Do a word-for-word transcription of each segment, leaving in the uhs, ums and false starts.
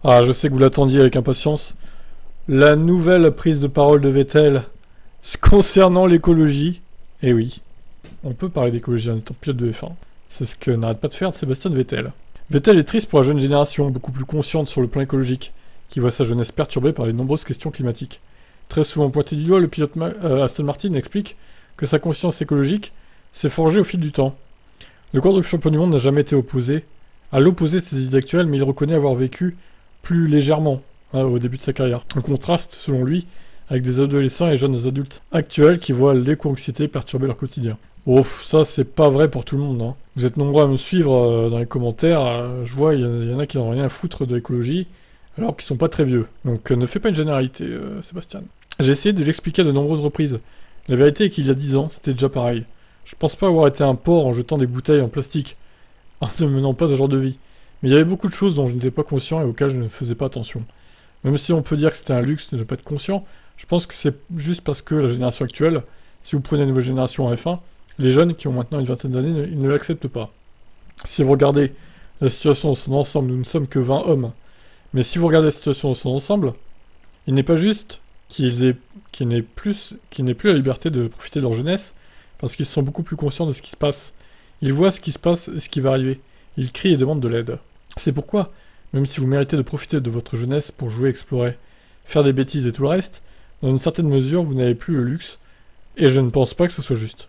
Ah, je sais que vous l'attendiez avec impatience. La nouvelle prise de parole de Vettel concernant l'écologie. Eh oui, on peut parler d'écologie en étant pilote de F un. C'est ce que n'arrête pas de faire Sébastien Vettel. Vettel est triste pour la jeune génération, beaucoup plus consciente sur le plan écologique, qui voit sa jeunesse perturbée par les nombreuses questions climatiques. Très souvent pointé du doigt, le pilote Ma euh, Aston Martin explique que sa conscience écologique s'est forgée au fil du temps. Le quadruple champion du monde n'a jamais été opposé, à l'opposé de ses idées actuelles, mais il reconnaît avoir vécu plus légèrement hein, au début de sa carrière. Un contraste, selon lui, avec des adolescents et jeunes adultes actuels qui voient l'éco-anxiété perturber leur quotidien. Ouf, ça c'est pas vrai pour tout le monde. Hein. Vous êtes nombreux à me suivre euh, dans les commentaires, euh, je vois il y, y en a qui n'ont rien à foutre de l'écologie, alors qu'ils sont pas très vieux. Donc euh, ne fais pas une généralité, euh, Sébastien. J'ai essayé de l'expliquer à de nombreuses reprises. La vérité est qu'il y a dix ans, c'était déjà pareil. Je pense pas avoir été un porc en jetant des bouteilles en plastique, en ne menant pas ce genre de vie. Mais il y avait beaucoup de choses dont je n'étais pas conscient et auxquelles je ne faisais pas attention. Même si on peut dire que c'était un luxe de ne pas être conscient, je pense que c'est juste parce que la génération actuelle, si vous prenez la nouvelle génération en F un, les jeunes qui ont maintenant une vingtaine d'années, ils ne l'acceptent pas. Si vous regardez la situation dans son ensemble, nous ne sommes que vingt hommes. Mais si vous regardez la situation dans son ensemble, il n'est pas juste qu'ils aient, qu'ils n'aient plus, qu'ils n'aient plus la liberté de profiter de leur jeunesse, parce qu'ils sont beaucoup plus conscients de ce qui se passe. Ils voient ce qui se passe et ce qui va arriver. Ils crient et demandent de l'aide. C'est pourquoi, même si vous méritez de profiter de votre jeunesse pour jouer, explorer, faire des bêtises et tout le reste, dans une certaine mesure, vous n'avez plus le luxe, et je ne pense pas que ce soit juste.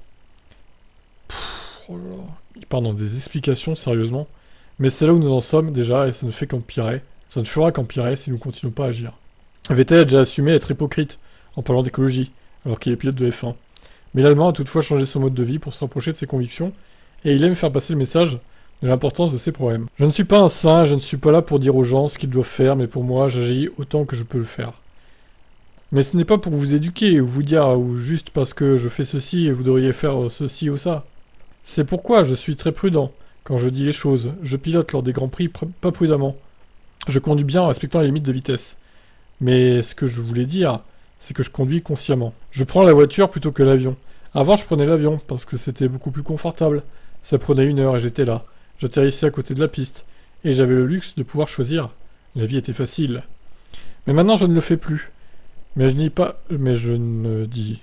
Pff, oh là là. Il part dans des explications, sérieusement. Mais c'est là où nous en sommes, déjà, et ça ne fait qu'empirer. Ça ne fera qu'empirer si nous ne continuons pas à agir. Vettel a déjà assumé être hypocrite, en parlant d'écologie, alors qu'il est pilote de F un. Mais l'Allemand a toutefois changé son mode de vie pour se rapprocher de ses convictions, et il aime faire passer le message de l'importance de ses problèmes. Je ne suis pas un saint, je ne suis pas là pour dire aux gens ce qu'ils doivent faire, mais pour moi, j'agis autant que je peux le faire. Mais ce n'est pas pour vous éduquer, ou vous dire, ou juste parce que je fais ceci et vous devriez faire ceci ou ça. C'est pourquoi je suis très prudent quand je dis les choses. Je pilote lors des grands prix pr- pas prudemment. Je conduis bien en respectant les limites de vitesse. Mais ce que je voulais dire, c'est que je conduis consciemment. Je prends la voiture plutôt que l'avion. Avant, je prenais l'avion parce que c'était beaucoup plus confortable. Ça prenait une heure et j'étais là. J'atterrissais à côté de la piste. Et j'avais le luxe de pouvoir choisir. La vie était facile. Mais maintenant, je ne le fais plus. Mais je, dis pas, mais je ne dis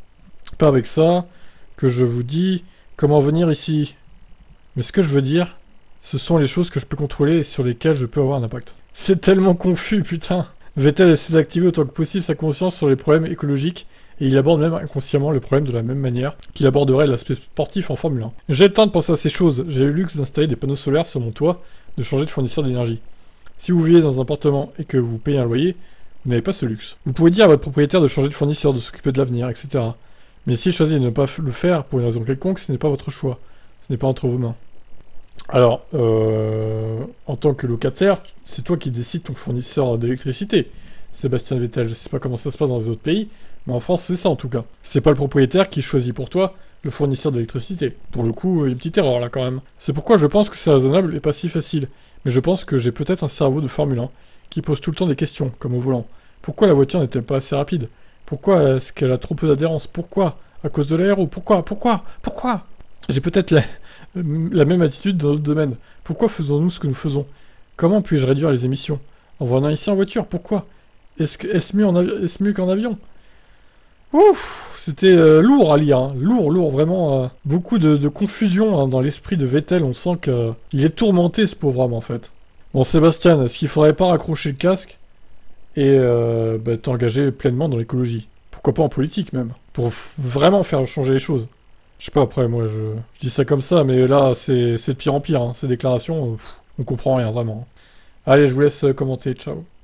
pas avec ça que je vous dis comment venir ici. Mais ce que je veux dire, ce sont les choses que je peux contrôler et sur lesquelles je peux avoir un impact. C'est tellement confus, putain. Vettel essaie d'activer autant que possible sa conscience sur les problèmes écologiques et il aborde même inconsciemment le problème de la même manière qu'il aborderait l'aspect sportif en Formule un. J'ai le temps de penser à ces choses. J'ai le luxe d'installer des panneaux solaires sur mon toit, de changer de fournisseur d'énergie. Si vous vivez dans un appartement et que vous payez un loyer, vous n'avez pas ce luxe. Vous pouvez dire à votre propriétaire de changer de fournisseur, de s'occuper de l'avenir, et cetera. Mais s'il choisit de ne pas le faire pour une raison quelconque, ce n'est pas votre choix. Ce n'est pas entre vos mains. Alors, euh, en tant que locataire, c'est toi qui décides ton fournisseur d'électricité. Sébastien Vettel, je sais pas comment ça se passe dans les autres pays, mais en France, c'est ça en tout cas. C'est pas le propriétaire qui choisit pour toi le fournisseur d'électricité. Pour le coup, il y a une petite erreur là quand même. C'est pourquoi je pense que c'est raisonnable et pas si facile. Mais je pense que j'ai peut-être un cerveau de Formule un qui pose tout le temps des questions, comme au volant. Pourquoi la voiture n'est-elle pas assez rapide? Pourquoi est-ce qu'elle a trop peu d'adhérence? Pourquoi? À cause de l'aéro? Pourquoi? Pourquoi? Pourquoi? J'ai peut-être la, la même attitude dans d'autres domaines. Pourquoi faisons-nous ce que nous faisons? Comment puis-je réduire les émissions? En venant ici en voiture, pourquoi? Est-ce que, est-ce mieux, en avi- est-ce mieux qu'en avion? Ouf, c'était euh, lourd à lire, hein. lourd, lourd, vraiment. Euh, beaucoup de, de confusion hein, dans l'esprit de Vettel, on sent qu'il est tourmenté ce pauvre homme en fait. Bon Sébastien, est-ce qu'il faudrait pas raccrocher le casque et euh, bah, t'engager pleinement dans l'écologie? Pourquoi pas en politique même? Pour f- vraiment faire changer les choses. Je sais pas, après moi je, je dis ça comme ça, mais là c'est, c'est de pire en pire, hein. Ces déclarations, euh, pff, on comprend rien vraiment. Allez, je vous laisse commenter, ciao.